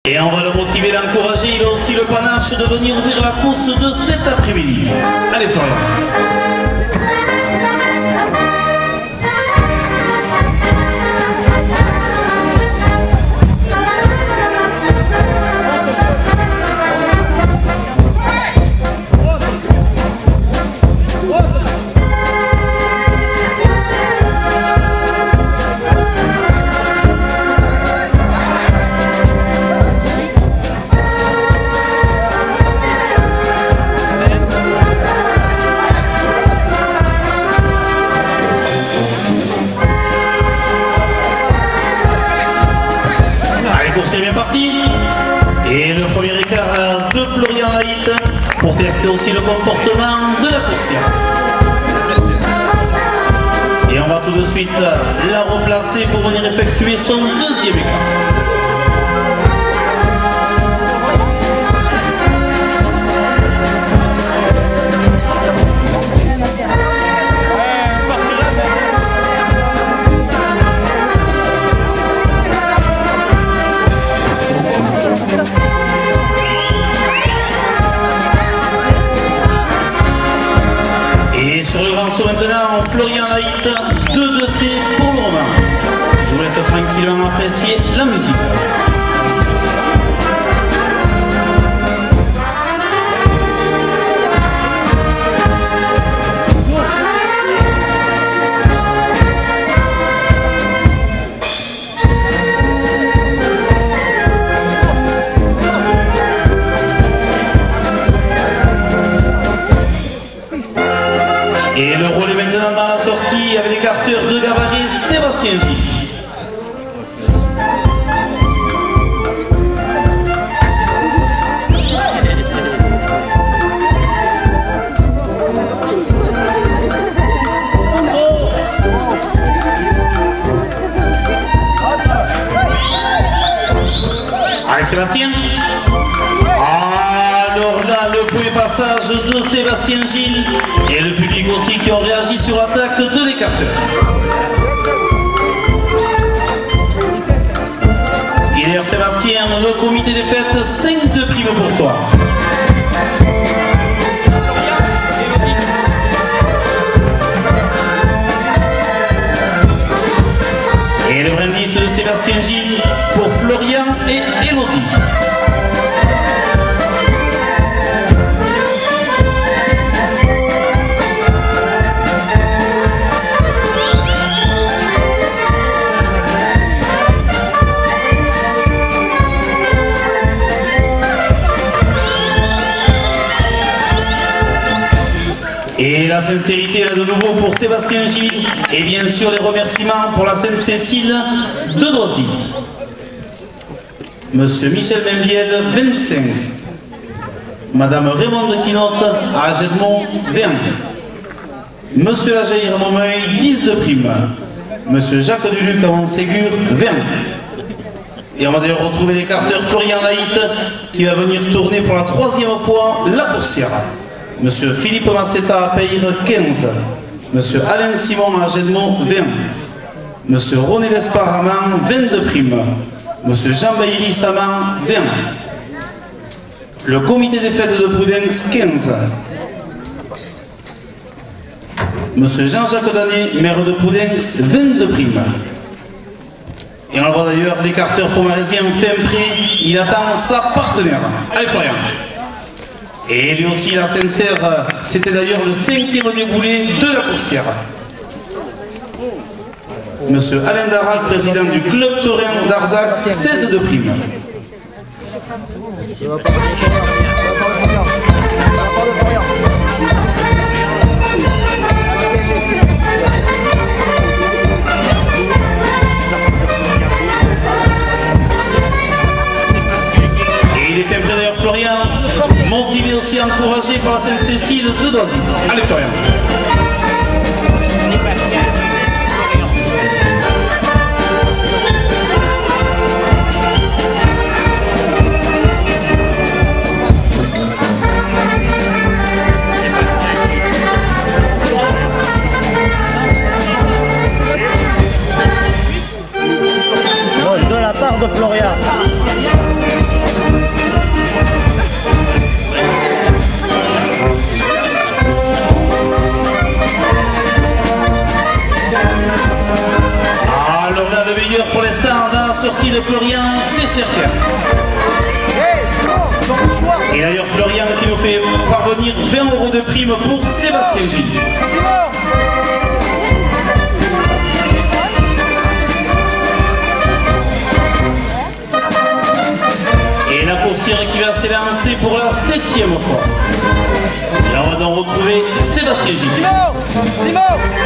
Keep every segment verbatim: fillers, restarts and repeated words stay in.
Et on va le motiver, l'encourager. Il a aussi le panache de venir ouvrir la course de cet après-midi. Allez, Florian. C'est bien parti. Et le premier écart de Florian Laït pour tester aussi le comportement de la coursière. Et on va tout de suite la replacer pour venir effectuer son deuxième écart. Sur le grand saut maintenant, Florian Laït, deux de fait pour le moment. Je vous laisse tranquillement apprécier la musique. Et le rôle est maintenant dans la sortie avec l'écarteur de gabarit Sébastien Gilles. Allez Sébastien. Alors là, le premier passage de Sébastien Gilles et le public aussi qui ont réagi sur l'attaque de l'écarteur. Et d'ailleurs Sébastien, le comité des fêtes, cinq de primes pour toi. Et le brindis de Sébastien Gilles pour Florian et Elodie. Et la sincérité là de nouveau pour Sébastien Gilles et bien sûr les remerciements pour la Sainte-Cécile de Drosit. Monsieur Michel Membiel, vingt-cinq. Madame Raymond de Quinotte à Ajedmont, vingt. Monsieur Lajaïr Momeuil, dix de prime. Monsieur Jacques Duluc à Montségur, vingt. Et on va d'ailleurs retrouver l'écarteur Florian Laït qui va venir tourner pour la troisième fois la coursière. Monsieur Philippe Massetta à Peyre, quinze. Monsieur Alain Simon à Ajedmont, vingt. Monsieur René Lespar à Mans, vingt-deux primes. Monsieur Jean Bailly Saman, vingt. Le comité des fêtes de Prudence, quinze. Monsieur Jean-Jacques Danet, maire de Prudence, vingt-deux primes. Et on voit d'ailleurs l'écarteur pomarésien fait un prêt, il attend sa partenaire. Allez Florian. Et lui aussi la sincère, c'était d'ailleurs le cinquième déboulé de la coursière. Monsieur Alain Darac, président du club taurin d'Arzac, seize de primes. Et il est fait un prêt d'ailleurs Florian, motivé aussi encouragé par la Sainte-Cécile de Doisy. Allez Florian. De la part de Florian. Et d'ailleurs Florian qui nous fait parvenir vingt euros de prime pour Sébastien Gilles. Et la coursière qui va s'élancer pour la septième fois. Et on va donc retrouver Sébastien Gilles. Simon,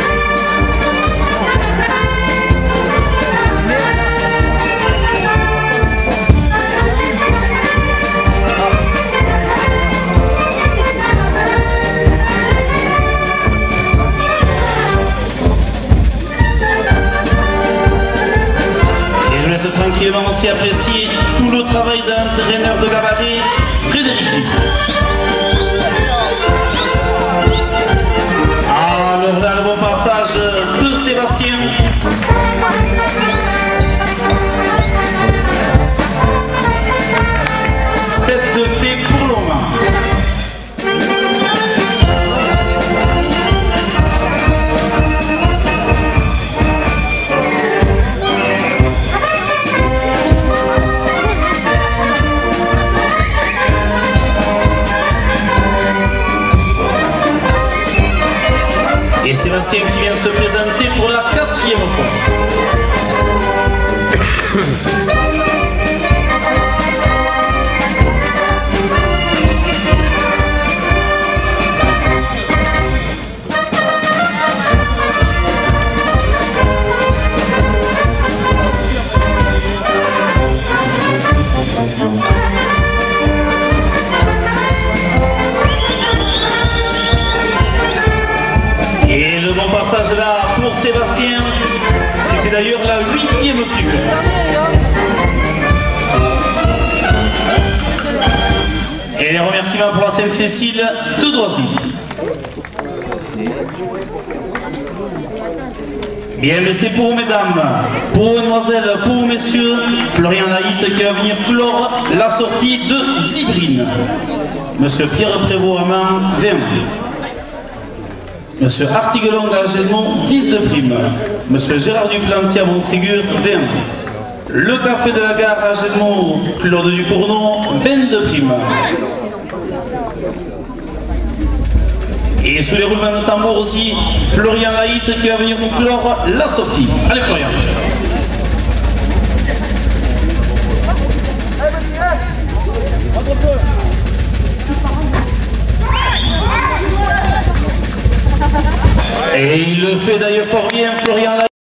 tranquillement aussi apprécier tout le travail de l'entraîneur de gabarit, Frédéric Gilles. Alors là, le bon passage de Sébastien. sept de fait pour le moment. Et Sébastien qui vient se présenter pour la quatrième fois. Et le bon passage là pour Sébastien, c'était d'ailleurs la huitième cube. Et les remerciements pour la Sainte-Cécile de Doisy. Bien, mais c'est pour mesdames, pour mesdemoiselles, pour messieurs, Florian Laït qui va venir clore la sortie de Zibrine. Monsieur Pierre Prévost-Amand, vingt. Monsieur Artiguelong à Gelmont, dix de prime. Monsieur Gérard Duplantier à Montségur, vingt. Le Café de la Gare à Gelmont, Claude Ducournau, vingt de prime. Et sous les roulements de tambour aussi, Florian Laït qui va venir nous clore la sortie. Allez Florian. Et il le fait d'ailleurs fort bien, Florian Laït.